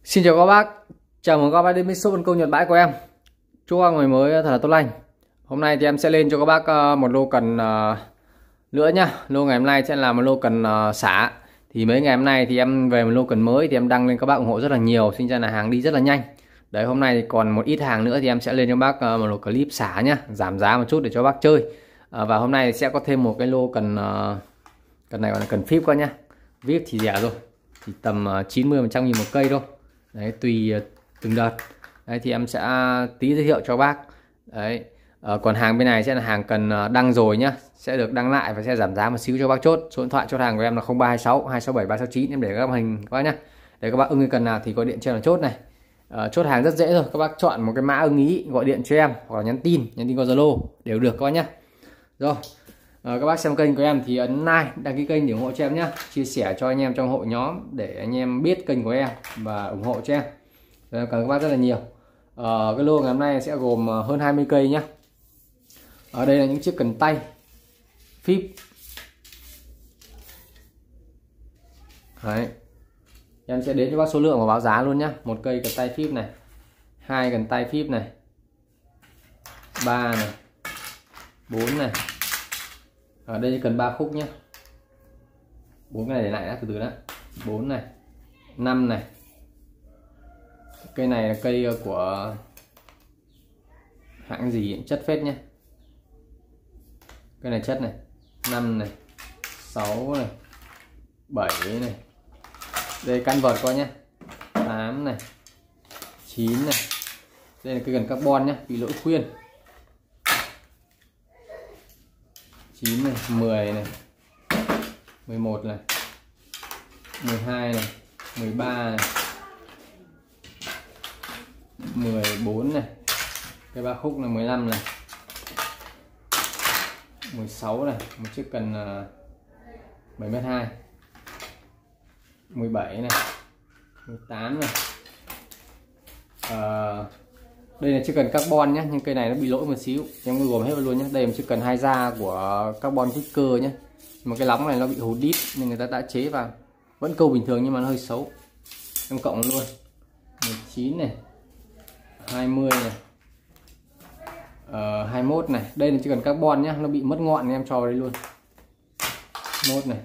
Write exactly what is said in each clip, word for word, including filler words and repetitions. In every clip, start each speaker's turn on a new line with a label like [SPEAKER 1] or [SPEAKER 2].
[SPEAKER 1] Xin chào các bác, chào mừng các bác đến với shop Câu Nhật Bãi của em. Chúc các ngày mới thật là tốt lành. Hôm nay thì em sẽ lên cho các bác một lô cần nữa nhá. Lô ngày hôm nay sẽ là một lô cần xả. Thì mấy ngày hôm nay thì em về một lô cần mới thì em đăng lên các bác ủng hộ rất là nhiều, sinh ra là hàng đi rất là nhanh. Đấy, hôm nay thì còn một ít hàng nữa thì em sẽ lên cho bác một lô clip xả nhá, giảm giá một chút để cho bác chơi. Và hôm nay sẽ có thêm một cái lô cần cần này gọi là cần vê i pê qua nhá. vê i pê thì rẻ rồi, thì tầm chín mươi phần trăm nghìn một cây thôi. Đấy, tùy từng đợt. Đấy thì em sẽ tí giới thiệu cho bác. Đấy, à, còn hàng bên này sẽ là hàng cần đăng rồi nhá, sẽ được đăng lại và sẽ giảm giá một xíu cho bác chốt. Số điện thoại chốt hàng của em là không ba hai sáu hai sáu bảy ba sáu chín, em để các hình các bác nhá. Để các bác ưng cái cần nào thì gọi điện cho là chốt này. À, chốt hàng rất dễ thôi, các bác chọn một cái mã ưng ý gọi điện cho em hoặc là nhắn tin, nhắn tin qua Zalo đều được các bác nhá. Rồi. À, các bác xem kênh của em thì ấn like, đăng ký kênh để ủng hộ cho em nhé, chia sẻ cho anh em trong hội nhóm để anh em biết kênh của em và ủng hộ cho em. Rồi, cảm ơn các bác rất là nhiều. À, cái lô ngày hôm nay sẽ gồm hơn hai mươi cây nhé. Ở đây là những chiếc cần tay vê i pê. Đấy. Em sẽ đến cho bác số lượng và báo giá luôn nhé. Một cây cần tay vê i pê này, hai cần tay vê i pê này, ba này, bốn này. Ở đây cần ba khúc nhé. bốn cái này để lại đã, từ từ đã. bốn này, năm này. Cây này là cây của hãng gì chất phết nhé. Cây này chất này. năm này, sáu này, bảy này. Đây căn vợt coi nhé. tám này, chín này. Đây là cây cần carbon nhé, bị lỗi khuyên. chín này, mười này, mười một này, mười hai này, mười ba này, mười bốn này, cái ba khúc là mười lăm này, mười sáu này, một chiếc cần bảy mét hai, mười bảy này, mười tám này. À, đây là chiếc cần carbon nhé, nhưng cây này nó bị lỗi một xíu, em gồm hết luôn nhé. Đây là chiếc cần hai da của carbon Quicker nhé, mà cái lóng này nó bị hụt đít nên người ta đã chế vào, vẫn câu bình thường nhưng mà nó hơi xấu. Em cộng luôn mười chín này, hai mươi này, uh, hai mươi mốt này. Đây là chiếc cần carbon nhé, nó bị mất ngọn nên em cho vào đây luôn. mốt này.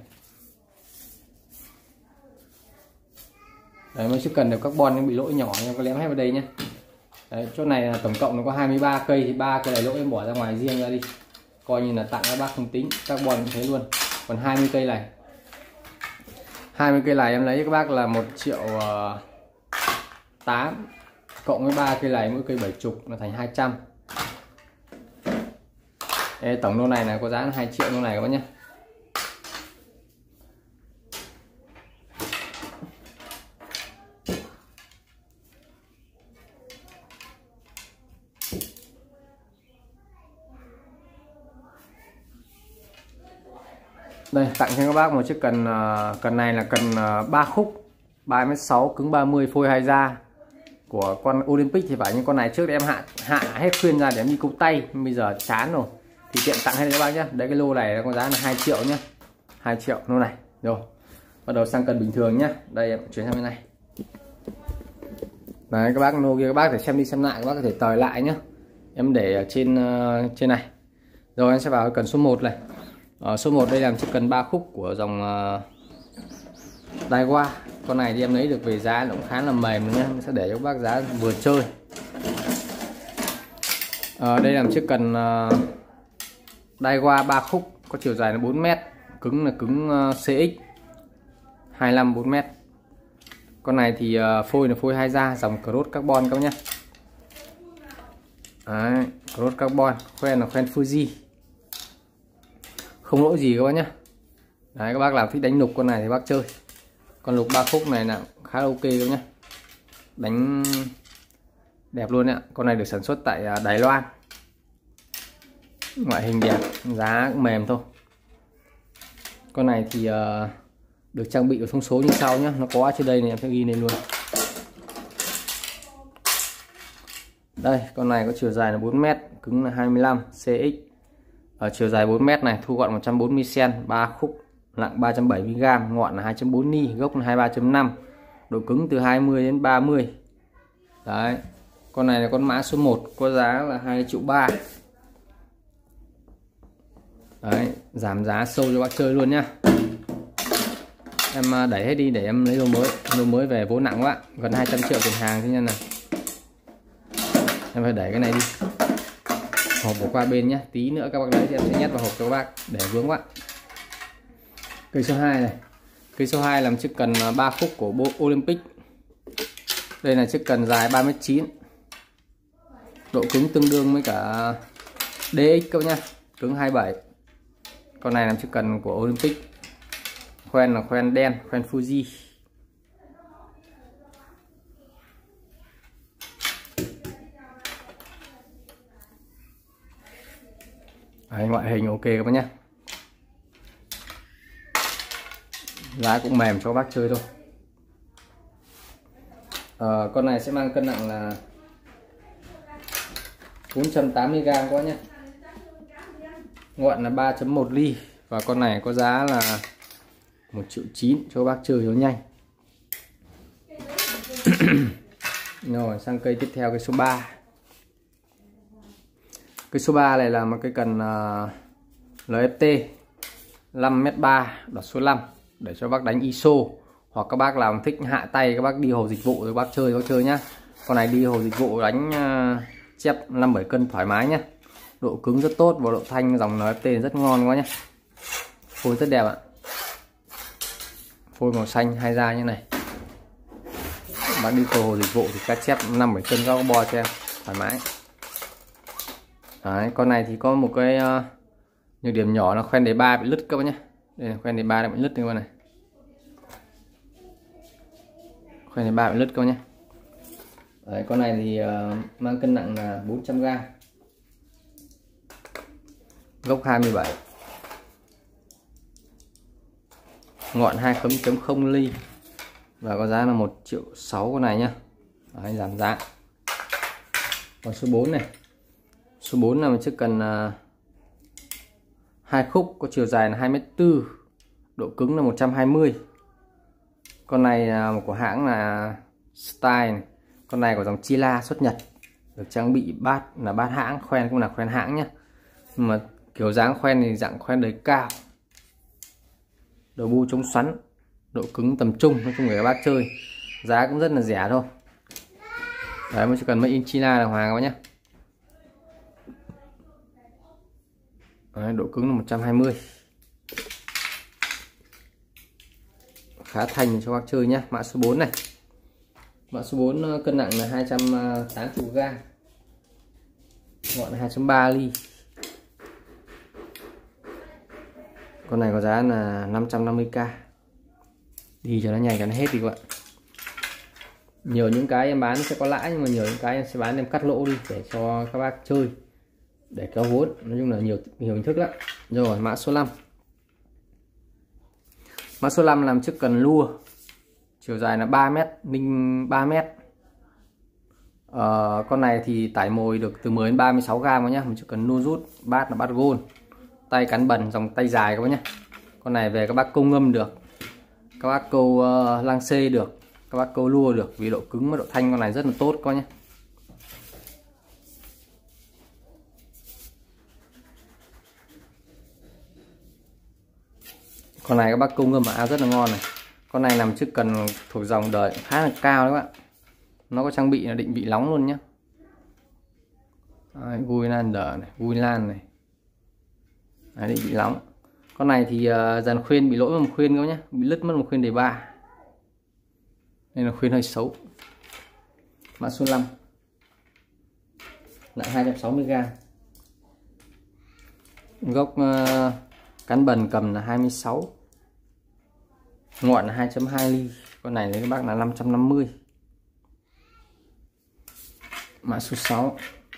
[SPEAKER 1] Đấy, mấy chiếc cần đều carbon nhưng bị lỗi nhỏ em có lém hết vào đây nhé. Đấy, chỗ này là tổng cộng nó có hai mươi ba cây thì ba cây này lỗi em bỏ ra ngoài riêng ra đi, coi như là tặng các bác không tính, carbon cũng thế luôn. Còn hai mươi cây này, hai mươi cây này em lấy cho các bác là một triệu tám, cộng với ba cây này mỗi cây bảy mươi là thành hai trăm. Đây, tổng lô này là có giá là hai triệu lô này các bác nhé. Đây, tặng cho các bác một chiếc cần, cần này là cần ba khúc, ba mét sáu, cứng ba mươi, phôi hai da của con Olympic thì phải, nhưng con này trước thì em hạ hạ hết khuyên ra để em đi câu tay, bây giờ chán rồi thì tiện tặngให้các bác nhé. Đấy, cái lô này có giá là hai triệu nhé, hai triệu lô này. Rồi, bắt đầu sang cần bình thường nhé. Đây em chuyển sang bên này. Đấy, các bác lô kia các bác thể xem đi xem lại, các bác có thể tời lại nhé. Em để ở trên uh, trên này. Rồi em sẽ vào cần số một này. Ở số một đây là chiếc cần ba khúc của dòng uh, Daiwa. Con này thì em lấy được về giá cũng khá là mềm nhé, sẽ để cho các bác giá vừa chơi. À, đây là một chiếc cần uh, Daiwa ba khúc, có chiều dài là bốn mét, cứng là cứng uh, xê ích hai mươi lăm bốn mét. Con này thì uh, phôi là phôi hai da dòng Cross carbon các nhé. Đấy, Cross carbon, khoen là khoen Fuji, không lỗi gì các bác nhé. Đấy, các bác nào thích đánh lục con này thì bác chơi. Con lục ba khúc này là khá là ok các nhé, đánh đẹp luôn ạ. Con này được sản xuất tại Đài Loan, ngoại hình đẹp, giá cũng mềm thôi. Con này thì uh, được trang bị ở thông số như sau nhé, nó có trên đây này, em sẽ ghi lên luôn. Đây, con này có chiều dài là bốn mét, cứng là hai mươi lăm xê ích. Ở chiều dài bốn mét này, thu gọn một trăm bốn mươi xen-ti-mét, ba khúc, nặng ba trăm bảy mươi gam, ngọn là hai chấm bốn ni, gốc là hai mươi ba chấm năm, độ cứng từ hai mươi đến ba mươi. Đấy, con này là con mã số một, có giá là hai triệu ba. Đấy, giảm giá sâu cho bác chơi luôn nhá. Em đẩy hết đi để em lấy lô mới. Lô mới về vốn nặng quá, gần hai trăm triệu tiền hàng thế nên là em phải đẩy cái này đi. Hộp bỏ qua bên nhé, tí nữa các bác lấy thì em sẽ nhét vào hộp cho các bác để vướng quá. Cây số hai này, cây số hai làm chiếc cần ba khúc của bộ Olympic. Đây là chiếc cần dài ba mét chín, độ cứng tương đương với cả đê ích các bác nhá, cứng hai mươi bảy. Con này làm chiếc cần của Olympic, khoen là khoen đen, khoen Fuji. Đấy, ngoại hình ok các bác nhé. Giá cũng mềm cho các bác chơi thôi. à, Con này sẽ mang cân nặng là bốn trăm tám mươi gam các bác nhé. Ngọn là ba phẩy một ly. Và con này có giá là một triệu chín cho các bác chơi cho nhanh. Rồi sang cây tiếp theo, cây số ba. Cây số ba này là một cây cần uh, lờ ép tê năm mét ba, đọt số năm để cho bác đánh i ét ô, hoặc các bác làm thích hạ tay các bác đi hồ dịch vụ rồi bác chơi bác chơi nhá. Con này đi hồ dịch vụ đánh uh, chép năm bảy cân thoải mái nhá. Độ cứng rất tốt và độ thanh dòng lờ ép tê rất ngon quá nhá. Phôi rất đẹp ạ. Phôi màu xanh hai da như này. Bác đi hồ dịch vụ thì cá chép năm bảy cân các bo cho em thoải mái. Đấy, con này thì có một cái uh, nhược điểm nhỏ là khoen đề ba bị lứt các bác nhé. Đây là khoen đề ba bị lứt các bạn này. Khoen đề ba bị lứt các bác nhé. Đấy, con này thì uh, mang cân nặng là bốn trăm gam. Gốc hai mươi bảy. Ngọn hai chấm không ly. Và có giá là một triệu sáu con này nhá. Đấy, giảm giá. Còn số bốn này. Số bốn là một chiếc cần uh, hai khúc, có chiều dài là hai mét bốn, độ cứng là một trăm hai mươi. Con này uh, của hãng là Style này. Con này của dòng Chila xuất Nhật, được trang bị bát là bát hãng, khoen cũng là khoen hãng nhé. Nhưng mà kiểu dáng khoen thì dạng khoen đời cao, đầu bu chống xoắn, độ cứng tầm trung, nói chung để các bác chơi. Giá cũng rất là rẻ thôi. Đấy, mới chỉ cần made in China là hoàng các bác nhé. Đấy, độ cứng là một trăm hai mươi, khá thành cho bác chơi nhé. Mã số bốn này, mã số bốn cân nặng là hai trăm tám mươi gam, ngọn là hai chấm ba ly. Con này có giá là năm trăm năm mươi k. Đi cho nó nhanh cho nó hết đi các bạn. Nhiều những cái em bán sẽ có lãi, nhưng mà nhiều những cái em sẽ bán em cắt lỗ đi để cho các bác chơi, để kéo vốn. Nói chung là nhiều nhiều hình thức lắm. Rồi mã số năm. Mã số năm làm chiếc cần lua, chiều dài là ba mét, ninh ba mét. Ờ, con này thì tải mồi được từ mười đến ba mươi sáu gam nhá. Một chiếc cần lua rút, bát là bát gold, tay cán bần, dòng tay dài các bác nhé. Con này về các bác câu ngâm được, các bác câu uh, lang xê được, các bác câu lua được, vì độ cứng và độ thanh con này rất là tốt các bác nhé. Con này các bác câu ngâm áo rất là ngon này. Con này nằm chiếc cần thuộc dòng đời khá là cao đấy các bạn. Nó có trang bị là định vị nóng luôn nhé. Vui lan đờ này, vui lan này. Đấy, định vị nóng. Con này thì uh, dàn khuyên bị lỗi một khuyên các nhé, bị lứt mất một khuyên đề ba. Đây là khuyên hơi xấu. Mã số năm, nặng hai trăm sáu mươi gam. Gốc uh, cán bần cầm là hai mươi sáu, ngọn là hai chấm hai ly. Con này lấy các bác là năm trăm năm mươi. Mã số sáu.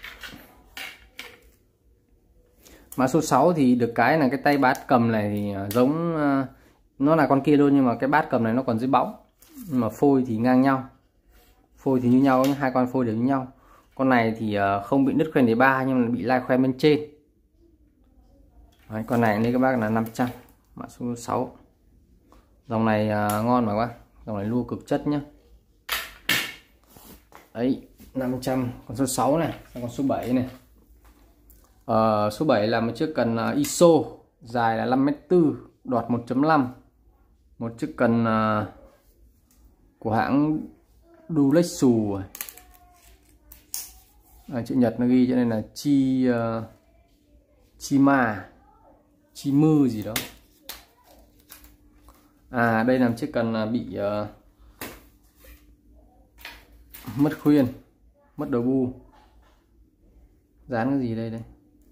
[SPEAKER 1] Mã số sáu thì được cái là cái tay bát cầm này thì giống uh, nó là con kia luôn, nhưng mà cái bát cầm này nó còn dưới bóng, nhưng mà phôi thì ngang nhau, phôi thì như nhau, hai con phôi đều như nhau. Con này thì uh, không bị nứt khoen đề ba, nhưng mà bị lai khoen bên trên. Đấy, con này lên các bác là năm trăm. Mã số sáu. Dòng này uh, ngon mà các bác, dòng này lua cực chất nhá. Đấy, năm trăm. Con số sáu này, con số bảy này. Ờ, số bảy là một chiếc cần uh, i ét o dài là năm mét tư, đọt một chấm năm. Một chiếc cần uh, của hãng Dulexu. À, chữ Nhật nó ghi cho nên là chi uh, Chima, chi mư gì đó. À, đây là một chiếc cần uh, bị uh, mất khuyên, mất đầu bu. Dán cái gì đây đây?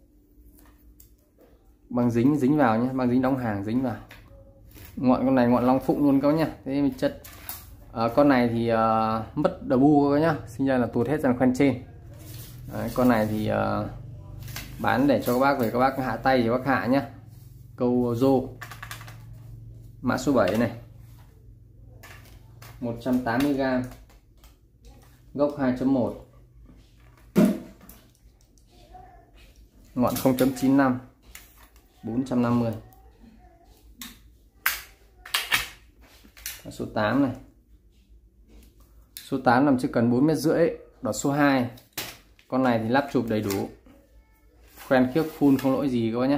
[SPEAKER 1] Băng dính dính vào nhé, băng dính đóng hàng dính vào. Ngọn con này ngọn long phụng luôn các nhá. Thế mình chất. À, con này thì uh, mất đầu bu các nhá, sinh ra là tuột hết dàn khoen trên. Đấy, con này thì uh, bán để cho các bác về các bác hạ tay thì bác hạ nhá. Câu rô. Mã số bảy này. một trăm tám mươi gam. Gốc hai chấm một. Ngọn không chấm chín năm. bốn trăm năm mươi. Số tám này. Số tám nằm chiếc cần bốn mét rưỡi, đọt số hai. Con này thì lắp chụp đầy đủ. Khoen khiếc full không lỗi gì các bác nhé.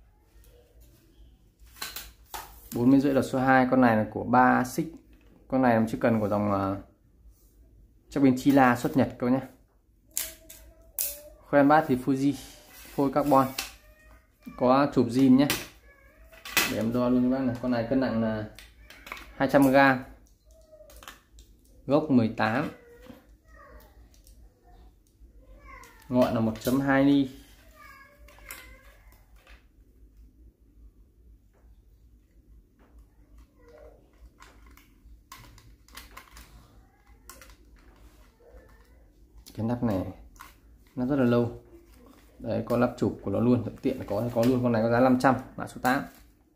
[SPEAKER 1] bốn mét rưỡi đọt số hai, con này là của ba xích. Con này nằm chiếc cần của dòng uh, chắc bên Chila xuất Nhật các bác nhé. Khoen bát thì Fuji, phôi carbon. Có chụp zin nhé. Để em đo luôn các bác này. Con này cân nặng là hai trăm gam. Gốc mười tám. Ngọn là một chấm hai ni. Cái nắp này nó rất là lâu. Đấy, có lắp chụp của nó luôn, thuận tiện có có luôn. Con này có giá năm trăm. Mã số tám.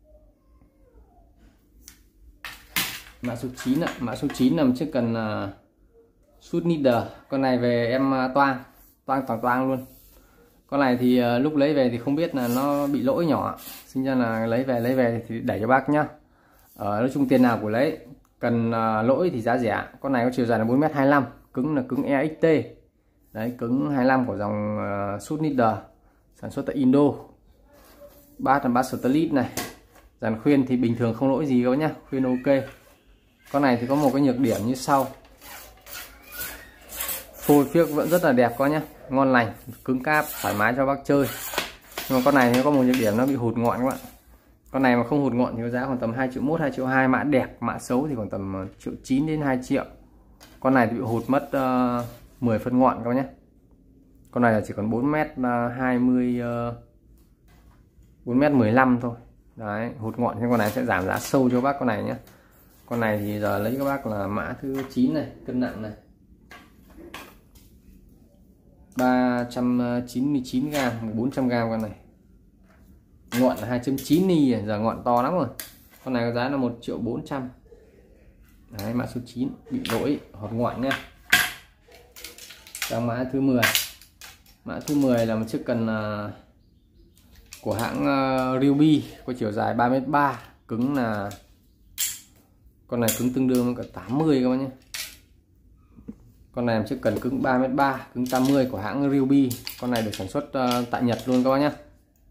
[SPEAKER 1] Mã số chín ạ. Mã số chín nằm chiếc cần uh, Sud Nieder. Con này về em uh, toang toang toàn toang luôn. Con này thì uh, lúc lấy về thì không biết là nó bị lỗi nhỏ, sinh ra là lấy về lấy về thì đẩy cho bác nhá. Uh, nói chung tiền nào của lấy. Cần uh, lỗi thì giá rẻ. Con này có chiều dài là bốn mét hai mươi lăm, cứng là cứng e ích tê. Đấy, cứng hai mươi lăm của dòng uh, Sud Nieder, sản xuất tại Indo. Bát là bát Sterlit này. Dàn khuyên thì bình thường không lỗi gì đâu nhá, khuyên ok. Con này thì có một cái nhược điểm như sau. Phôi phiếc vẫn rất là đẹp có nhá, ngon lành, cứng cáp, thoải mái cho bác chơi. Nhưng mà con này nó có một nhược điểm, nó bị hụt ngọn các bạn. Con này mà không hụt ngọn thì có giá khoảng tầm hai triệu mốt, hai triệu hai. Mã đẹp, mã xấu thì khoảng tầm triệu chín đến hai triệu. Con này thì bị hụt mất uh, mười phân ngọn các bác nhé. Con này là chỉ còn bốn mét hai mươi, uh, bốn mét mười lăm thôi. Đấy, hụt ngọn thì con này sẽ giảm giá sâu cho bác con này nhé. Con này thì giờ lấy các bác là mã thứ chín này, cân nặng này ba trăm chín mươi chín gam, bốn trăm gam con này. Ngọn là hai chấm chín ni, giờ ngọn to lắm rồi. Con này có giá là một triệu bốn trăm. Đấy, mã số chín bị lỗi hột ngọn nhá. Sang mã thứ mười. Mã thứ mười là một chiếc cần uh, của hãng uh, Ryobi, có chiều dài ba mét ba, cứng là con này cứng tương đương với cả tám mươi các bác nhé. Con này là chiếc cần cứng ba mét ba, cứng tám mươi của hãng Ryobi. Con này được sản xuất uh, tại Nhật luôn các bác nhé.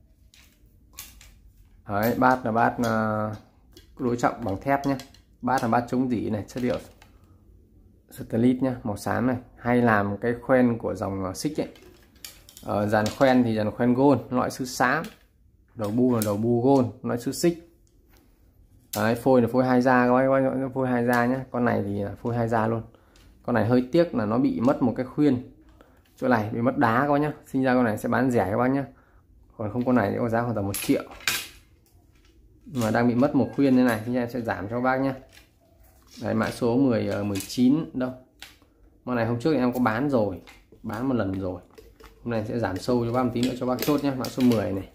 [SPEAKER 1] Đấy, bát là bát uh, đối trọng bằng thép nhé. Bát là bát chống rỉ này, chất liệu Sterlit nhá, màu xám này. Hay làm cái khoen của dòng xích ấy. Ở dàn khoen thì dàn khoen gold, loại sư xám. Đầu bu là đầu bu gold, loại sư xích. Đấy, phôi là phôi hai da các bác, phôi hai da nhé. Con này thì là phôi hai da luôn. Con này hơi tiếc là nó bị mất một cái khuyên. Chỗ này bị mất đá các bác nhá. Sinh ra con này sẽ bán rẻ các bác nhá. Còn không, con này thì có giá khoảng tầm một triệu. Mà đang bị mất một khuyên thế này thì em sẽ giảm cho các bác nhé. Đấy, mã số mười, mười chín đâu. Con này hôm trước thì em có bán rồi, bán một lần rồi. Hôm nay sẽ giảm sâu cho bác một tí nữa cho bác chốt nhé. Mã số mười này.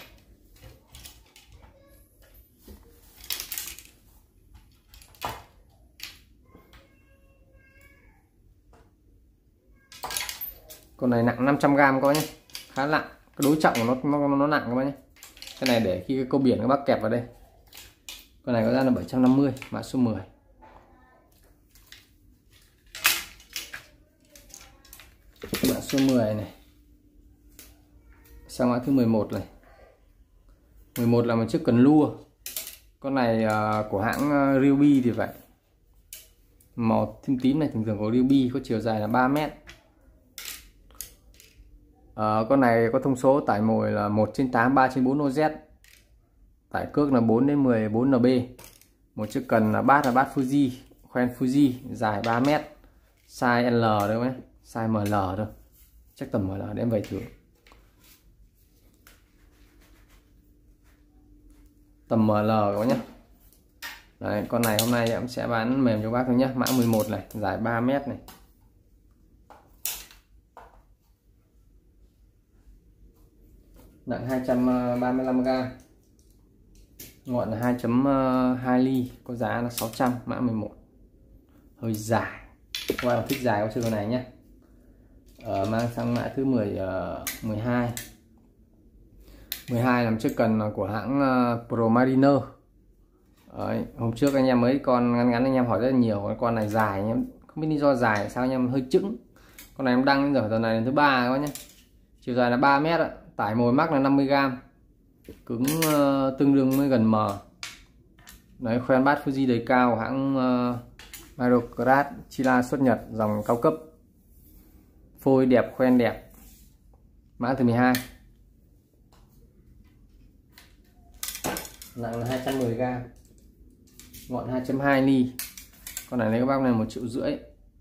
[SPEAKER 1] Con này nặng năm trăm gam các bác nhé, khá nặng. Cái đối trọng của nó nó, nó nặng các bác nhé. Cái này để khi cái câu biển các bác kẹp vào đây. Con này có giá là bảy trăm năm mươi, mã số mười. Mã số mười này. Sang mã thứ mười một này. mười một là một chiếc cần lua. Con này uh, của hãng uh, Ryobi thì vậy. Màu tím tím này thường thường của Ryobi, có chiều dài là ba mét. Uh, con này có thông số tải mồi là một trên tám, ba trên bốn ô dét. Tải cước là bốn đến mười bốn en bê. Một chiếc cần là bát là bát Fuji, khoen Fuji, dài ba mét. Size L đâu ấy, size em lờ thôi. Chắc tầm em lờ để em về thử. Tầm em lờ các bác nhé. Đấy, con này hôm nay em sẽ bán mềm cho bác thôi nhé. Mã mười một này, dài ba mét này. Nặng hai trăm ba mươi lăm gam. Ngọn là hai chấm hai ly, có giá là sáu trăm, mã mười một. Hơi dài. Các bạn thích dài có chơi con này nhé. Ờ, mang sang mã thứ mười, uh, mười hai. mười hai làm chiếc cần của hãng uh, Pro Mariner. Đấy, hôm trước anh em mấy con ngắn ngắn anh em hỏi rất là nhiều, con này dài anh em không biết lý do dài sao anh em hơi chững. Con này em đăng đến giờ tuần này lần thứ ba các bác nhé. Chiều dài là ba mét, tải mồi mắc là năm mươi gam. Cứng uh, tương đương với gần M. Đấy, khoen bát Fuji đầy cao của hãng uh, Microcrat Chila xuất Nhật, dòng cao cấp. Phôi đẹp, khoen đẹp. Mã thứ mười hai. Nặng là hai trăm mười gam. Ngọn hai chấm hai ly. Con này lấy các bác này một triệu rưỡi.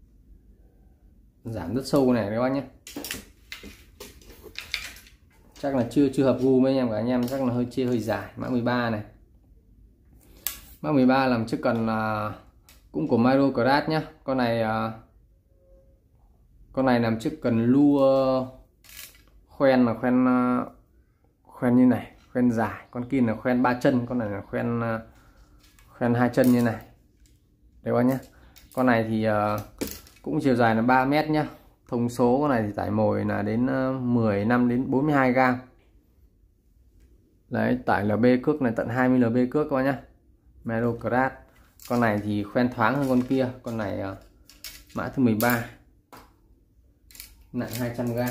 [SPEAKER 1] Giảm rất sâu này các bác nhé. Chắc là chưa chưa hợp gu với anh em cả, anh em chắc là hơi chia hơi dài. Mã mười ba này. Mã mười ba làm chiếc cần uh, cũng của Microcrat nhá. Con này uh, con này làm chiếc cần lua uh, khoen là khoen uh, khoen như này, khoen dài. Con kia là khoen ba chân, con này là khoen uh, khoen hai chân như này. Đấy các nhá. Con này thì uh, cũng chiều dài là ba mét nhá. Thông số con này thì tải mồi là đến uh, mười lăm đến bốn mươi hai gam. Đấy, tải lờ bê cước này tận hai mươi lờ bê cước các bác nhá. Microcrat. Con này thì khoen thoáng hơn con kia. Con này uh, mã thứ mười ba. Nặng hai trăm gam.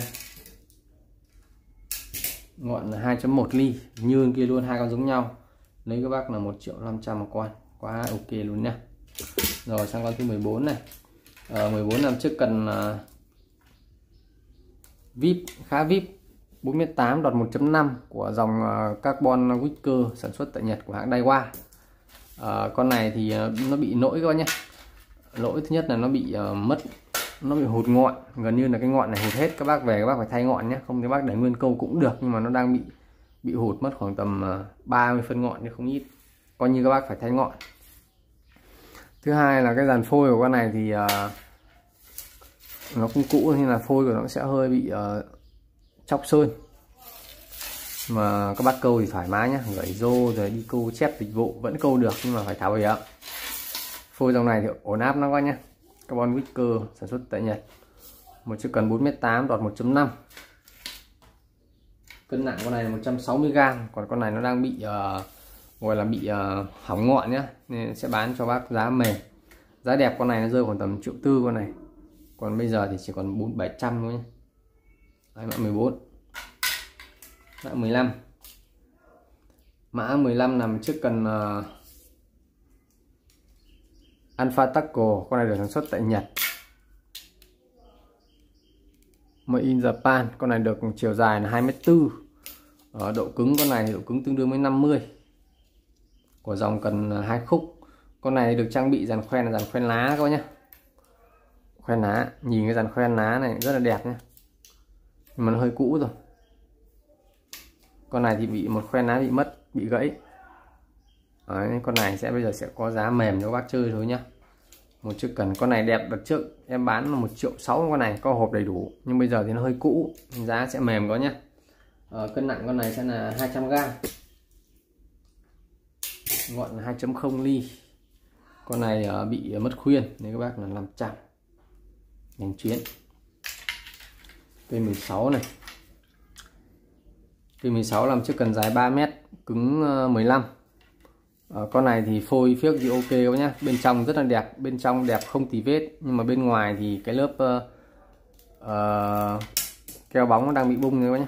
[SPEAKER 1] Ngọn là hai chấm một ly, như kia luôn, hai con giống nhau. Lấy các bác là một triệu năm trăm một con. Quá ok luôn nhá. Rồi sang con thứ mười bốn này. Ờ, mười bốn làm chiếc cần uh, vê i pê, khá vê i pê, bốn mươi tám đọt một chấm năm của dòng uh, Carbon Wicker sản xuất tại Nhật của hãng Daiwa. Uh, con này thì uh, nó bị lỗi các bác nhé. Lỗi thứ nhất là nó bị uh, mất, nó bị hụt ngọn, gần như là cái ngọn này hụt hết. Các bác về các bác phải thay ngọn nhé, không thì bác để nguyên câu cũng được, nhưng mà nó đang bị bị hụt mất khoảng tầm uh, ba mươi phân ngọn chứ không ít, coi như các bác phải thay ngọn. Thứ hai là cái dàn phôi của con này thì uh, nó cũng cũ nên là phôi của nó sẽ hơi bị uh, chóc sơn, mà các bác câu thì thoải mái nhé, gửi rô rồi đi câu chép dịch vụ vẫn câu được, nhưng mà phải tháo bìa. Phôi dòng này thì ổn áp nó quá nhé. Carbon Wicker sản xuất tại Nhật. Một chiếc cần bốn mét tám đọt một chấm năm. Cân nặng con này là một trăm sáu mươi gam, còn con này nó đang bị uh, gọi là bị uh, hỏng ngọn nhá, nên sẽ bán cho bác giá mềm. Giá đẹp con này nó rơi khoảng tầm triệu tư con này. Còn bây giờ thì chỉ còn bốn bảy trăm thôi nhé. Đấy, mã mười bốn. Mã mười lăm. Mã mười lăm nằm chiếc cần uh, Alpha Tackle, con này được sản xuất tại Nhật. Made in Japan, con này được chiều dài là hai mét tư. Ở độ cứng con này độ cứng tương đương với năm mươi. Của dòng cần hai khúc. Con này được trang bị dàn khoen là dàn khoen lá các bác nhé. Khoen lá, nhìn cái dàn khoen lá này rất là đẹp nhé. Nhưng mà nó hơi cũ rồi. Con này thì bị một khoen lá bị mất, bị gãy. Đấy, con này sẽ bây giờ sẽ có giá mềm cho các bác chơi thôi nhá. Một chiếc cần con này đẹp, đợt trước em bán là một triệu sáu con này có hộp đầy đủ, nhưng bây giờ thì nó hơi cũ, giá sẽ mềm có nhá. Ờ, cân nặng con này sẽ là hai trăm gam. Ngọn là hai chấm không ly. Con này uh, bị mất khuyên nên các bác là năm trăm. Nhanh chuyến. P mười sáu này. P mười sáu làm chiếc cần dài ba mét, cứng uh, mười lăm. Ờ, con này thì phôi phiếc thì ok các nhá, bên trong rất là đẹp, bên trong đẹp không tì vết, nhưng mà bên ngoài thì cái lớp uh, uh, keo bóng nó đang bị bung rồi nhé.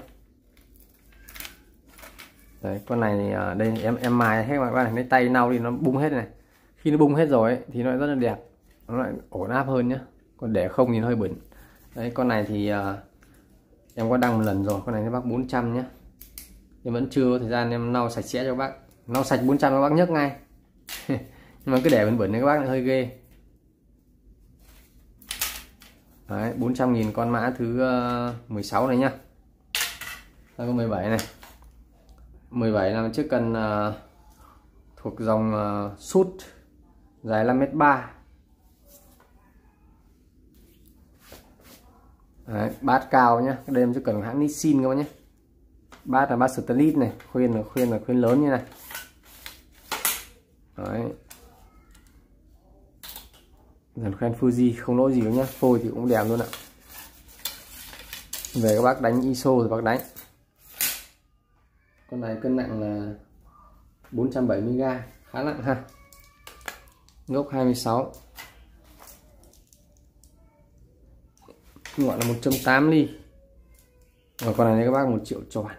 [SPEAKER 1] Đấy, con này đây em em mài hết các bạn, lấy tay lau đi nó bung hết này. Khi nó bung hết rồi ấy, thì nó rất là đẹp, nó lại ổn áp hơn nhá. Còn để không thì nó hơi bẩn. Đấy, con này thì uh, em có đăng một lần rồi, con này nó bác bốn trăm nhé. Em vẫn chưa có thời gian em lau sạch sẽ cho các bác. Lau sạch bốn trăm các bác nhấc ngay. Nhưng mà cứ để bẩn bẩn thì các bác lại hơi ghê. Đấy, bốn trăm nghìn con mã thứ uh, mười sáu này nhá. Đây có mười bảy này. mười bảy là chiếc cần uh, thuộc dòng uh, sút dài năm mét ba. Đấy, bát cao nhá. Đây là chiếc cần hãng Nissin các bác nhé. Bát là bát stainless này, khuyên là khuyên là khuyên lớn như này. Đấy. Dàn khoen Fuji không lỗi gì nữa nhá, phôi thì cũng đẹp luôn ạ. Về các bác đánh i ét ô thì bác đánh. Con này cân nặng là bốn trăm bảy mươi gam, khá nặng ha. Gốc hai mươi sáu. Ngọn là một trăm tám ly. Và con này các bác một triệu tròn.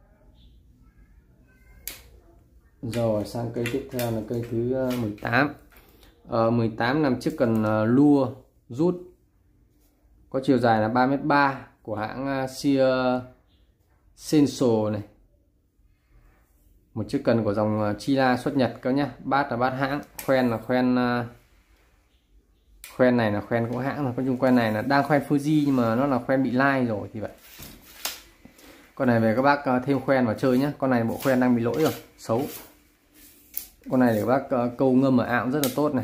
[SPEAKER 1] Rồi sang cây tiếp theo là cây thứ mười tám. Ờ, mười tám làm chiếc cần uh, lua rút có chiều dài là ba mét ba của hãng uh, Sear Sensor này. Một chiếc cần của dòng uh, Chila xuất Nhật các nhá. Bát là bát hãng, khoen là khoen uh, khoen này là khoen của hãng, mà nói chung khoen này là đang khoen Fuji nhưng mà nó là khoen bị lai rồi thì vậy. Con này về các bác uh, thêm khoen vào chơi nhá. Con này bộ khoen đang bị lỗi rồi, xấu. Con này để các bác uh, câu ngâm ở ảo cũng rất là tốt này.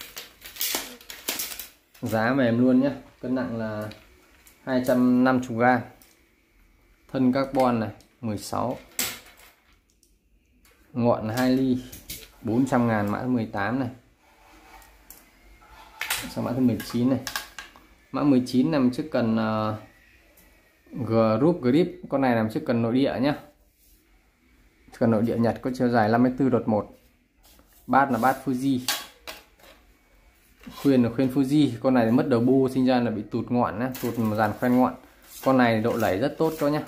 [SPEAKER 1] Giá mềm luôn nhé. Cân nặng là hai trăm năm mươi gam. Thân carbon này mười sáu. Ngọn là hai ly, bốn trăm ngàn, mã mười tám này. Sang mã thứ mười chín này. Mã mười chín nằm chiếc cần uh, Group Grip. Con này làm chiếc cần nội địa nhá. Cần nội địa Nhật có chiều dài năm mươi tư đột một. Bát là bát Fuji. Khuyên là khuyên Fuji. Con này mất đầu bu sinh ra là bị tụt ngọn nhá, tụt một dàn khoen ngọn. Con này độ lẩy rất tốt cho nhá.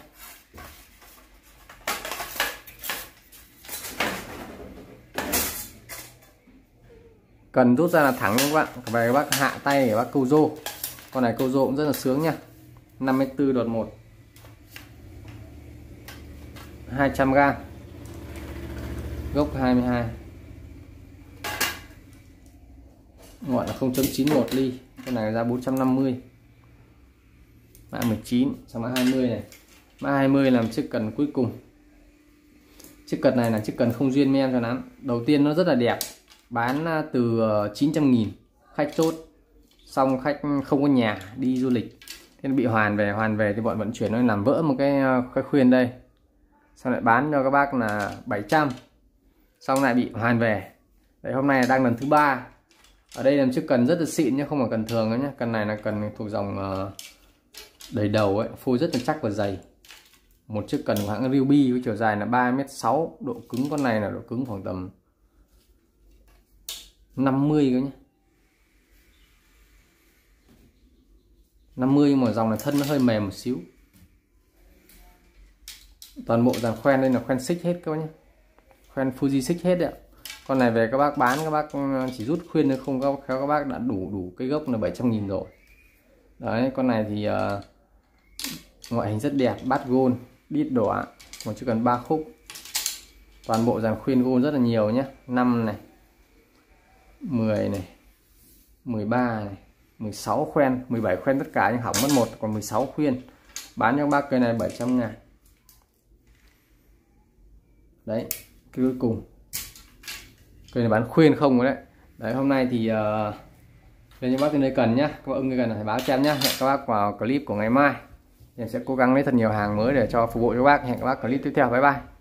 [SPEAKER 1] Cần rút ra là thẳng các bạn. Về các bác hạ tay để bác câu rô. Con này câu rô cũng rất là sướng nha. năm mươi tư đột một. hai trăm gam. Gốc hai mươi hai. Ngọn là không chấm chín một ly. Con này ra bốn trăm năm mươi. Mã mười chín. Sang mã hai mươi này. Mã hai mươi làm chiếc cần cuối cùng. Chiếc cần này là chiếc cần không duyên với em cho lắm. Đầu tiên nó rất là đẹp, bán từ chín trăm nghìn. Khách chốt, xong khách không có nhà, đi du lịch, thế nó bị hoàn về. Hoàn về thì bọn vận chuyển nó làm vỡ một cái, cái khuyên đây. Xong lại bán cho các bác là bảy trăm. Xong lại bị hoàn về. Đấy, hôm nay đang lần thứ ba. Ở đây làm chiếc cần rất là xịn nhé, không phải cần thường nữa nhé. Cần này là cần thuộc dòng uh, đầy đầu ấy, phôi rất là chắc và dày. Một chiếc cần của hãng Ryobi với chiều dài là ba mét sáu, độ cứng con này là độ cứng khoảng tầm năm mươi cơ nhé. năm mươi mà dòng này thân nó hơi mềm một xíu. Toàn bộ dàn khoen đây là khoen xích hết các bác nhé. Khoen Fuji xích hết đấy ạ. Con này về các bác bán, các bác chỉ rút khuyên thôi, không có các bác đã đủ đủ cái gốc là bảy trăm nghìn rồi. Đấy, con này thì uh, ngoại hình rất đẹp, bát gold, đít đỏ, một chiếc cần ba khúc. Toàn bộ dàn khuyên gold rất là nhiều nhé. năm này, mười này, mười ba này, mười sáu khoen, mười bảy khoen tất cả nhưng hỏng mất một, còn mười sáu khuyên. Bán cho các bác cây này bảy trăm ngàn. Đấy, cái cuối cùng. Cây này bán khuyên không rồi đấy. Đấy, hôm nay thì uh, lên cho bác cái nơi cần nhá. Các bác ưng cái cần là phải báo cho em nhá. Hẹn các bác vào clip của ngày mai. Em sẽ cố gắng lấy thật nhiều hàng mới để cho phục vụ cho các bác. Hẹn các bác clip tiếp theo. Bye bye.